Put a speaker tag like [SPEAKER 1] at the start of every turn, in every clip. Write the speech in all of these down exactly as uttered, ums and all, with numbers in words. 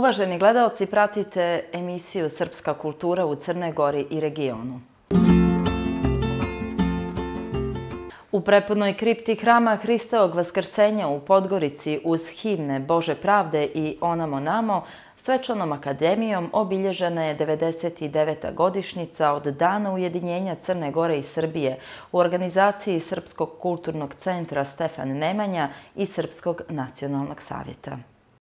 [SPEAKER 1] Uvaženi gledaoci, pratite emisiju Srpska kultura u Crnoj Gori i regionu. U prepunoj kripti hrama Hristovog Vaskrsenja u Podgorici uz himne Bože pravde i Onamo namo svečanom akademijom obilježena je devedeset deveta godišnjica od Dana ujedinjenja Crne Gore i Srbije u organizaciji Srpskog kulturnog centra Stefan Nemanja i Srpskog nacionalnog savjeta.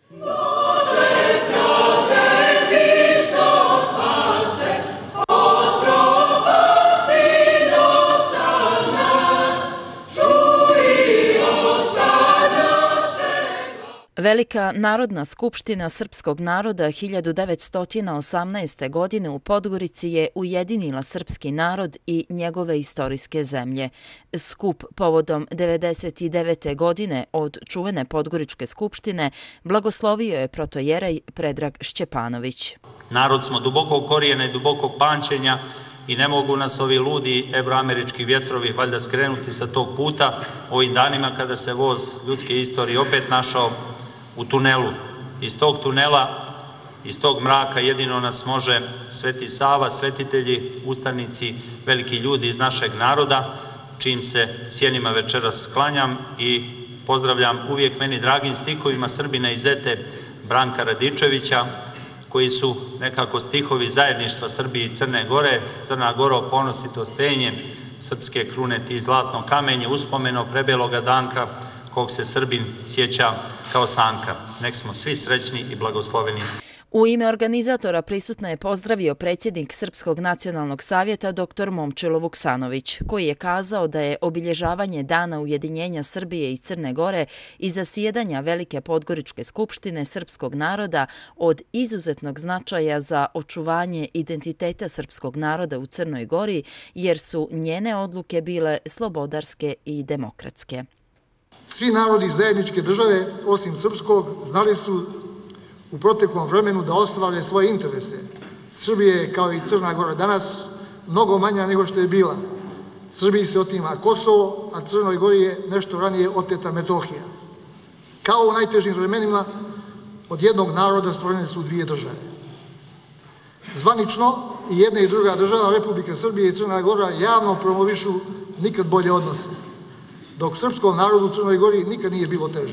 [SPEAKER 1] Velika Narodna skupština srpskog naroda hiljadu devetsto osamnaeste. godine u Podgorici je ujedinila srpski narod i njegove istorijske zemlje. Skup povodom devedeset devete. godine od čuvene Podgoričke skupštine blagoslovio je protojerej Predrag Šćepanović.
[SPEAKER 2] Narod smo dubokog korijena i dubokog pamćenja i ne mogu nas ovi ludi evroamerički vjetrovi valjda skrenuti sa tog puta ovim danima kada se voz ljudske istorije opet našao u tunelu. Iz tog tunela, iz tog mraka jedino nas može Sveti Sava, svetitelji, ustanici, veliki ljudi iz našeg naroda, čijim se sjenima večeras klanjam i pozdravljam uvijek meni dragim stihovima Srbina i zete Branka Radičevića, koji su nekako stihovi zajedništva Srbije i Crne Gore. Crna Goro, ponosi to stenje, srpske krune ti zlatno kamenje, uspomeno prebeloga danka, kog se Srbin sjeća kao sanka. Nek smo svi srećni i blagosloveni.
[SPEAKER 1] U ime organizatora prisutna je pozdravio predsjednik Srpskog nacionalnog savjeta dr Momčilo Vuksanović, koji je kazao da je obilježavanje Dana ujedinjenja Srbije i Crne Gore i zasjedanja Velike Podgoričke skupštine srpskog naroda od izuzetnog značaja za očuvanje identiteta srpskog naroda u Crnoj Gori, jer su njene odluke bile slobodarske i demokratske.
[SPEAKER 3] Svi narodi zajedničke države, osim srpskog, znali su u proteklom vremenu da ostvare svoje interese. Srbija je, kao i Crna Gora danas, mnogo manja nego što je bila. Srbiji se otima Kosovo, a Crnoj Gori je nešto ranije oteta Metohija. Kao u najtežim vremenima, od jednog naroda stvorene su dvije države. Zvanično i jedna i druga država, Republika Srbije i Crna Gora, javno promovišu nikad bolje odnose, dok srpskom narodu u Crnoj Gori nikad nije bilo teže.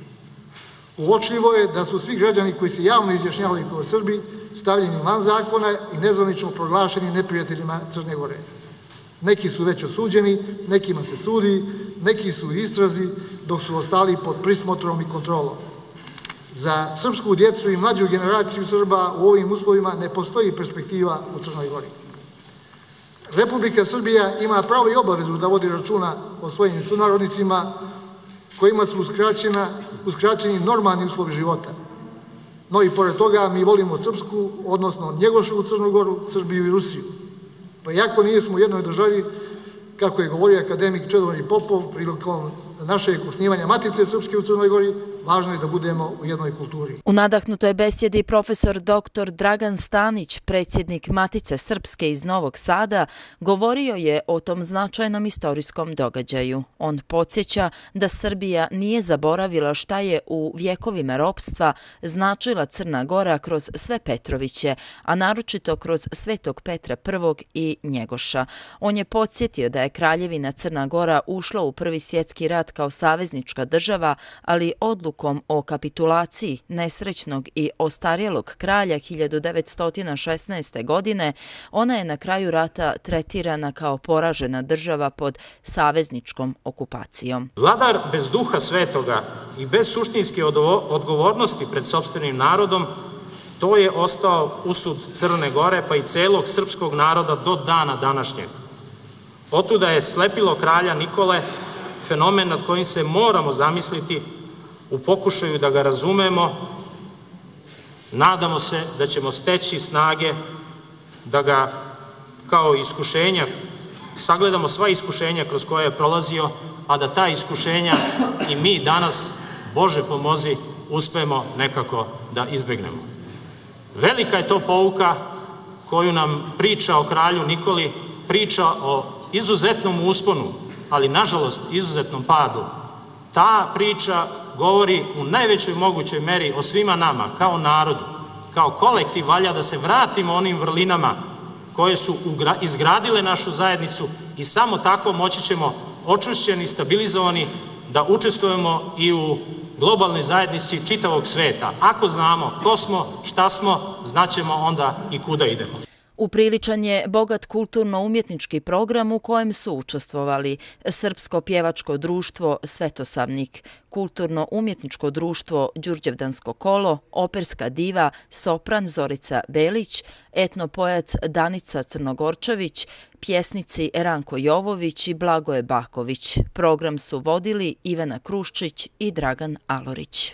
[SPEAKER 3] Uočljivo je da su svi građani koji se javno izjašnjavaju kao Srbi stavljeni van zakona i nezvanično proglašeni neprijateljima Crne Gore. Neki su već osuđeni, nekima se sudi, neki su u istrazi, dok su ostali pod prismotrom i kontrolom. Za srpsku djecu i mlađu generaciju Srba u ovim uslovima ne postoji perspektiva u Crnoj Gori. Republika Srbija ima pravo i obavezu da vodi računa o svojim sunarodnicima kojima su uskraćeni normalni uslovi života. No i pored toga mi volimo Srpsku, odnosno Njegoševu Crnu Goru, Srbiju i Rusiju. Pa iako nijesmo u jednoj državi, kako je govorio akademik Čedomir Popov prilikom našeg osnivanja Matice Srpske u Crnoj Gori, važno je da budemo u jednoj kulturi.
[SPEAKER 1] U nadahnutoj besjedi profesor doktor Dragan Stanić, predsjednik Matice Srpske iz Novog Sada, govorio je o tom značajnom istorijskom događaju. On podsjeća da Srbija nije zaboravila šta je u vjekovima ropstva značila Crna Gora kroz sve Petroviće, a naročito kroz Svetog Petra prvog i Njegoša. On je podsjetio da je Kraljevina Crna Gora ušla u Prvi svjetski rat kao saveznička država, ali odlukom o kapitulaciji nesrećnog i ostarjelog kralja hiljadu devetsto šesnaeste. godine ona je na kraju rata tretirana kao poražena država pod savezničkom okupacijom.
[SPEAKER 4] Vladar bez duha svetoga i bez suštinske odgovornosti pred sopstvenim narodom, to je ostao usud Crne Gore pa i celog srpskog naroda do dana današnjeg. Otuda je slepilo kralja Nikole fenomen nad kojim se moramo zamisliti u pokušaju da ga razumemo. Nadamo se da ćemo steći snage da ga kao iskušenja, sagledamo sva iskušenja kroz koje je prolazio, a da ta iskušenja i mi danas, Bože pomozi, uspemo nekako da izbegnemo. Velika je to pouka koju nam priča o kralju Nikoli, priča o izuzetnom usponu, ali nažalost izuzetnom padu. Ta priča govori u najvećoj mogućoj meri o svima nama kao narodu, kao kolektiv valja da se vratimo onim vrlinama koje su izgradile našu zajednicu i samo tako moći ćemo očvršćeni, stabilizovani da učestvujemo i u globalnoj zajednici čitavog sveta. Ako znamo ko smo, šta smo, znaćemo onda i kuda idemo.
[SPEAKER 1] Upriličan je bogat kulturno-umjetnički program u kojem su učestvovali Srpsko pjevačko društvo Svetosavnik, Kulturno-umjetničko društvo Đurđevdansko kolo, operska diva Sopran Zorica Belić, etnopojac Danica Crnogorčević, pjesnici Ranko Jovović i Blagoje Baković. Program su vodili Ivana Kruščić i Dragan Alorić.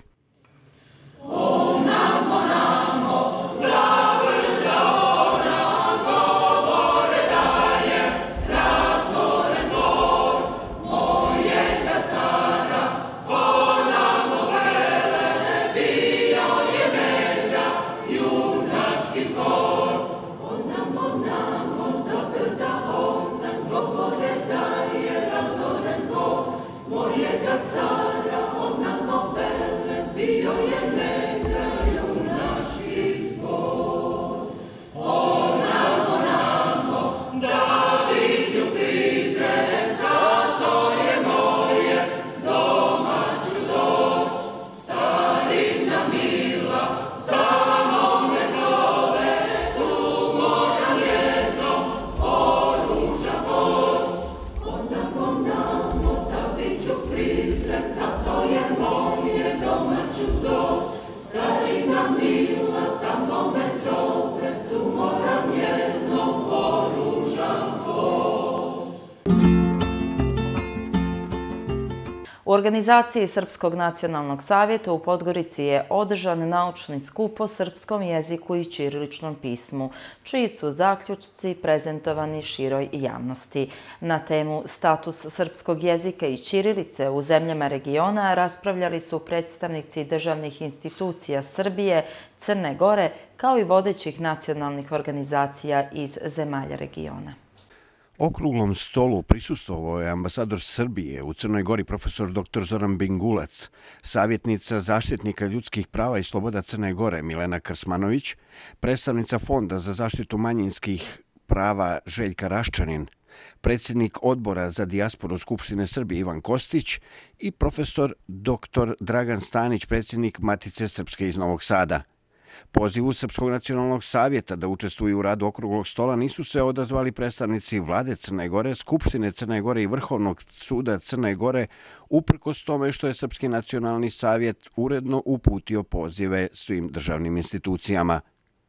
[SPEAKER 1] U organizaciji Srpskog nacionalnog savjeta u Podgorici je održan naučni skup o srpskom jeziku i ćiriličnom pismu, čiji su zaključci prezentovani široj javnosti. Na temu status srpskog jezika i ćirilice u zemljama regiona raspravljali su predstavnici državnih institucija Srbije, Crne Gore, kao i vodećih nacionalnih organizacija iz zemalja regiona.
[SPEAKER 5] Okruglom stolu prisustvovao je ambasador Srbije u Crnoj Gori profesor doktor Zoran Bingulac, savjetnica zaštitnika ljudskih prava i sloboda Crne Gore Milena Krsmanović, predstavnica Fonda za zaštitu manjinskih prava Željka Raščanin, predsjednik Odbora za dijasporu Skupštine Srbije Ivan Kostić i profesor doktor Dragan Stanić, predsjednik Matice Srpske iz Novog Sada. Pozivu Srpskog nacionalnog savjeta da učestvuju u radu okruglog stola nisu se odazvali predstavnici Vlade Crne Gore, Skupštine Crne Gore i Vrhovnog suda Crne Gore, uprkos tome što je Srpski nacionalni savjet uredno uputio pozive svim državnim institucijama.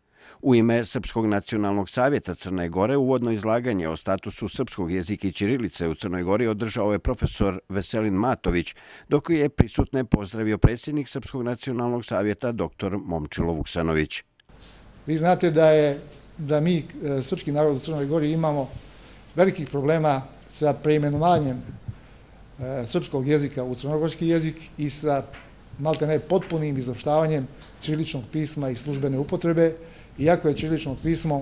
[SPEAKER 5] U ime Srpskog nacionalnog savjeta Crne Gore uvodno izlaganje o statusu srpskog jezika i ćirilice u Crnoj Gori održao je profesor Veselin Matović, dok je prisutne pozdravio predsjednik Srpskog nacionalnog savjeta doktor Momčilo Vuksanović.
[SPEAKER 3] Vi znate da je da mi, srpski narod u Crnoj Gori, imamo velikih problema sa preimenovanjem srpskog jezika u crnogorski jezik i sa maltene potpunim izvrštavanjem ćiriličnog pisma i službene upotrebe, iako je ćirilično pismo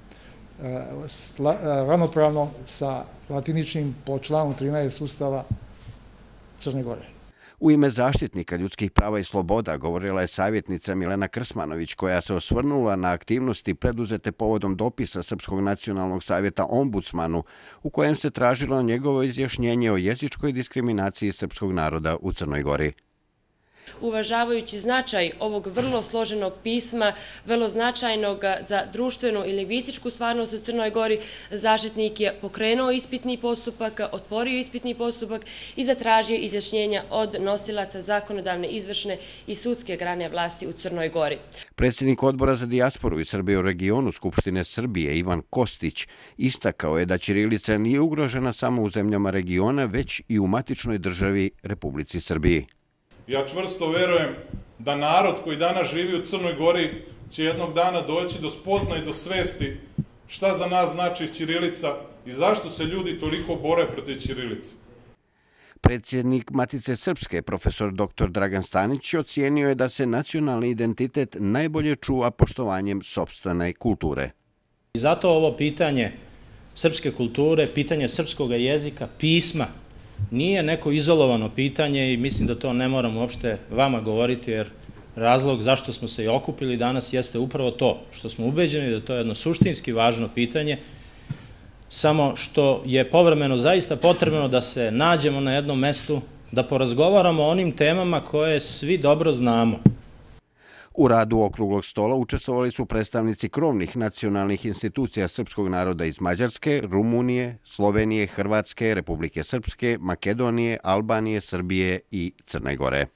[SPEAKER 3] ravnopravno sa latiničnim po članu trinaest Ustava Crne Gore.
[SPEAKER 5] U ime zaštitnika ljudskih prava i sloboda govorila je savjetnica Milena Krsmanović, koja se osvrnula na aktivnosti preduzete povodom dopisa Srpskog nacionalnog savjeta ombudsmanu, u kojem se tražilo njegovo izjašnjenje o jezičkoj diskriminaciji srpskog naroda u Crnoj Gori.
[SPEAKER 6] Uvažavajući značaj ovog vrlo složenog pisma, vrlo značajnog za društvenu i lingvističku stvarnost u Crnoj Gori, zaštitnik je pokrenuo ispitni postupak, otvorio ispitni postupak i zatražio izjašnjenja od nosilaca zakonodavne, izvršne i sudske grane vlasti u Crnoj Gori.
[SPEAKER 5] Predsjednik Odbora za dijasporu i Srbije u regionu Skupštine Srbije Ivan Kostić istakao je da ćirilica nije ugrožena samo u zemljama regiona, već i u matičnoj državi Republici Srbiji.
[SPEAKER 7] Ja čvrsto verujem da narod koji danas živi u Crnoj Gori će jednog dana doći do spoznaje i do svesti šta za nas znači ćirilica i zašto se ljudi toliko bore protiv ćirilice.
[SPEAKER 5] Predsjednik Matice Srpske, profesor doktor Dragan Stanić, ocijenio je da se nacionalni identitet najbolje čuva poštovanjem sopstvene kulture.
[SPEAKER 8] I zato ovo pitanje srpske kulture, pitanje srpskog jezika, pisma, nije neko izolovano pitanje i mislim da to ne moram uopšte vama govoriti, jer razlog zašto smo se i okupili danas jeste upravo to, što smo ubeđeni da to je jedno suštinski važno pitanje, samo što je povremeno zaista potrebno da se nađemo na jednom mestu, da porazgovaramo o onim temama koje svi dobro znamo.
[SPEAKER 5] U radu okruglog stola učestvovali su predstavnici krovnih nacionalnih institucija srpskog naroda iz Mađarske, Rumunije, Slovenije, Hrvatske, Republike Srpske, Makedonije, Albanije, Srbije i Crne Gore.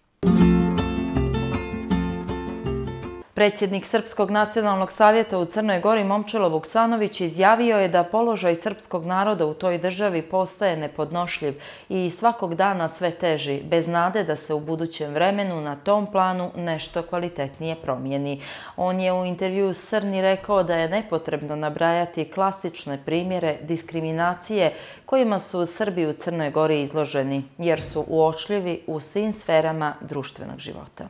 [SPEAKER 1] Predsjednik Srpskog nacionalnog savjeta u Crnoj Gori Momčilo Vuksanović izjavio je da položaj srpskog naroda u toj državi postaje nepodnošljiv i svakog dana sve teži, bez nade da se u budućem vremenu na tom planu nešto kvalitetnije promijeni. On je u intervjuu s Crni rekao da je nepotrebno nabrajati klasične primjere diskriminacije kojima su Srbi u Crnoj Gori izloženi, jer su uočljivi u svim sferama društvenog života.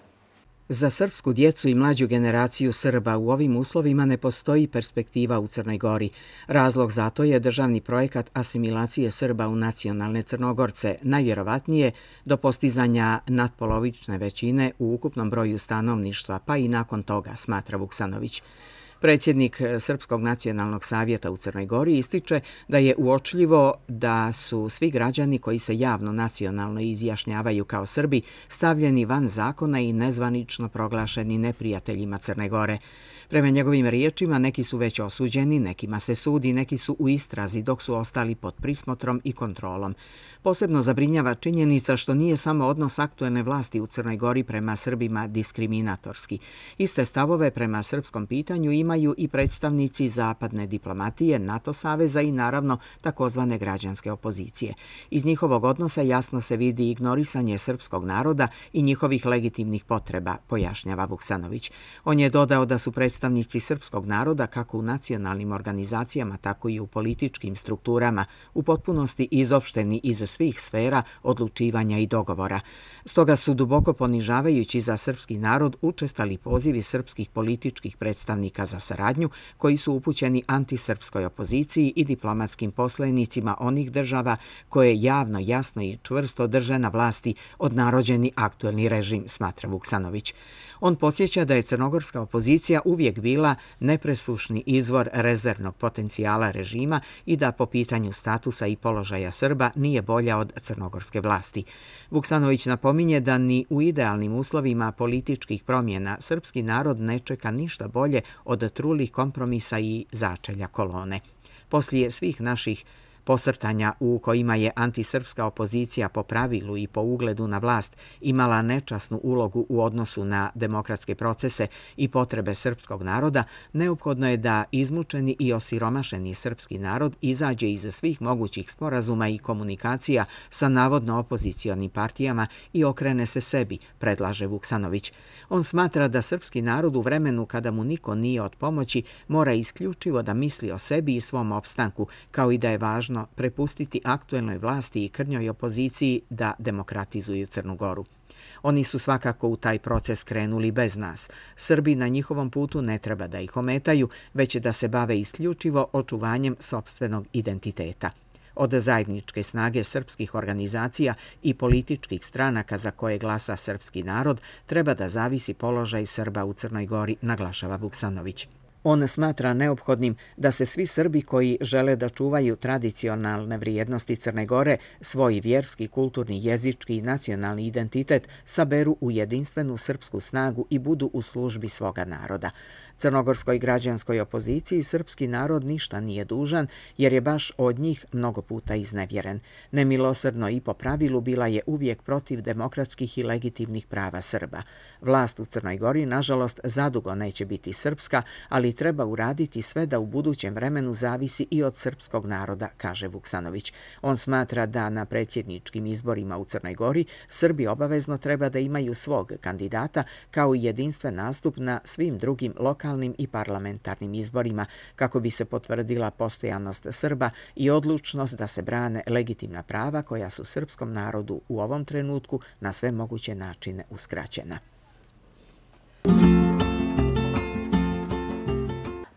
[SPEAKER 9] Za srpsku djecu i mlađu generaciju Srba u ovim uslovima ne postoji perspektiva u Crnoj Gori. Razlog za to je državni projekat asimilacije Srba u nacionalne Crnogorce, najvjerovatnije do postizanja natpolovične većine u ukupnom broju stanovništva, pa i nakon toga, smatra Vuksanović. Predsjednik Srpskog nacionalnog savjeta u Crnoj Gori ističe da je uočljivo da su svi građani koji se javno nacionalno izjašnjavaju kao Srbi stavljeni van zakona i nezvanično proglašeni neprijateljima Crne Gore. Prema njegovim riječima, neki su već osuđeni, nekima se sudi, neki su u istrazi, dok su ostali pod prismotrom i kontrolom. Posebno zabrinjava činjenica što nije samo odnos aktuelne vlasti u Crnoj Gori prema Srbima diskriminatorski. Iste stavove prema srpskom pitanju imaju i predstavnici zapadne diplomatije, NATO saveza i naravno takozvane građanske opozicije. Iz njihovog odnosa jasno se vidi ignorisanje srpskog naroda i njihovih legitimnih potreba, pojašnjava Vuksanović. On je dodao da su predstavnici srpskog naroda kako u nacionalnim organizacijama, tako i u političkim strukturama u potpunosti izopšteni iz svih sfera odlučivanja i dogovora. Stoga su duboko ponižavajući za srpski narod učestali pozivi srpskih političkih predstavnika za saradnju koji su upućeni antisrpskoj opoziciji i diplomatskim poslenicima onih država koje javno, jasno i čvrsto drže na vlasti odnarođeni aktuelni režim, smatra Vuksanović. On podsjeća da je crnogorska opozicija uvijek bila nepresušni izvor rezervnog potencijala režima i da po pitanju statusa i položaja Srba nije bolja od crnogorske vlasti. Vuksanović napominje da ni u idealnim uslovima političkih promjena srpski narod ne čeka ništa bolje od trulih kompromisa i začelja kolone. Poslije svih naših posrtanja u kojima je antisrpska opozicija po pravilu i po ugledu na vlast imala nečasnu ulogu u odnosu na demokratske procese i potrebe srpskog naroda, neophodno je da izmučeni i osiromašeni srpski narod izađe iz svih mogućih sporazuma i komunikacija sa navodno opozicionim partijama i okrene se sebi, predlaže Vuksanović. On smatra da srpski narod u vremenu kada mu niko nije od pomoći mora isključivo da misli o sebi i svom opstanku, kao i da je važno prepustiti aktuelnoj vlasti i krnjoj opoziciji da demokratizuju Crnu Goru. Oni su svakako u taj proces krenuli bez nas. Srbi na njihovom putu ne treba da ih ometaju, već da se bave isključivo očuvanjem sopstvenog identiteta. Od zajedničke snage srpskih organizacija i političkih stranaka za koje glasa srpski narod treba da zavisi položaj Srba u Crnoj Gori, naglašava Vuksanović. On smatra neophodnim da se svi Srbi koji žele da čuvaju tradicionalne vrijednosti Crne Gore, svoj vjerski, kulturni, jezički i nacionalni identitet saberu u jedinstvenu srpsku snagu i budu u službi svoga naroda. Crnogorskoj građanskoj opoziciji srpski narod ništa nije dužan, jer je baš od njih mnogo puta iznevjeren. Nemilosrdno i po pravilu bila je uvijek protiv demokratskih i legitimnih prava Srba. Vlast u Crnoj Gori, nažalost, zadugo neće biti srpska, ali treba uraditi sve da u budućem vremenu zavisi i od srpskog naroda, kaže Vuksanović. On smatra da na predsjedničkim izborima u Crnoj Gori Srbi obavezno treba da imaju svog kandidata, kao i jedinstven nastup na svim drugim lokalnim i parlamentarnim izborima, kako bi se potvrdila postojanost Srba i odlučnost da se brane legitimna prava koja su srpskom narodu u ovom trenutku na sve moguće načine uskraćena.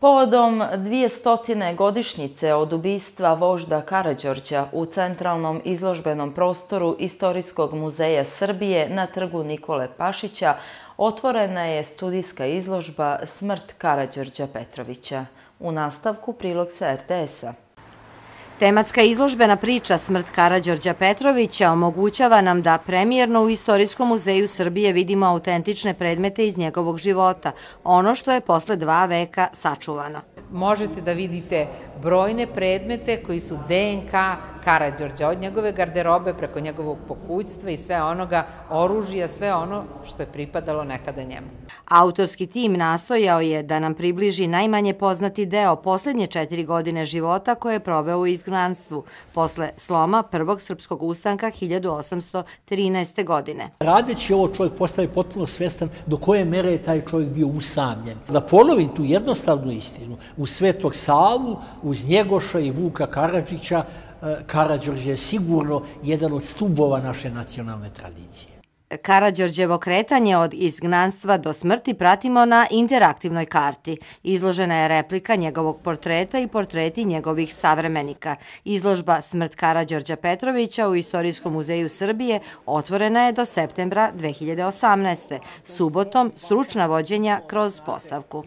[SPEAKER 1] Povodom dvijestotine godišnjice od ubistva vožda Karađorđa u centralnom izložbenom prostoru Istorijskog muzeja Srbije na trgu Nikole Pašića otvorena je studijska izložba Smrt Karađorđa Petrovića. U nastavku prilog sa er te es-a.
[SPEAKER 10] Tematska izložbena priča Smrt Karađorđa Petrovića omogućava nam da premijerno u Istorijskom muzeju Srbije vidimo autentične predmete iz njegovog života, ono što je posle dva veka sačuvano.
[SPEAKER 11] Možete da vidite brojne predmete koji su de en ka Karađorđa, od njegove garderobe preko njegovog pokućstva i sve onoga oružja, sve ono što je pripadalo nekada njemu.
[SPEAKER 10] Autorski tim nastojao je da nam približi najmanje poznati deo poslednje četiri godine života koje je proveo u izgnanstvu, posle sloma Prvog srpskog ustanka hiljadu osamsto trinaeste. godine.
[SPEAKER 12] Radeći ovo čovjek postaje potpuno svestan do koje mere je taj čovjek bio usamljen. Da ponovi tu jednostavnu istinu, u Svetog Savu, uz Njegoša i Vuka Karadžića, Karađorđe je sigurno jedan od stubova naše nacionalne tradicije.
[SPEAKER 10] Karađorđevo kretanje od izgnanstva do smrti pratimo na interaktivnoj karti. Izložena je replika njegovog portreta i portreti njegovih savremenika. Izložba Smrt Karađorđa Petrovića u Istorijskom muzeju Srbije otvorena je do septembra dve hiljade osamnaeste. Subotom stručna vođenja kroz postavku.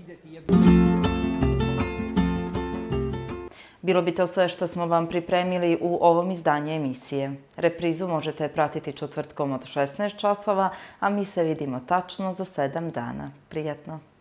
[SPEAKER 1] Bilo bi to sve što smo vam pripremili u ovom izdanju emisije. Reprizu možete pratiti četvrtkom od šesnaest časova, a mi se vidimo tačno za sedam dana. Prijatno!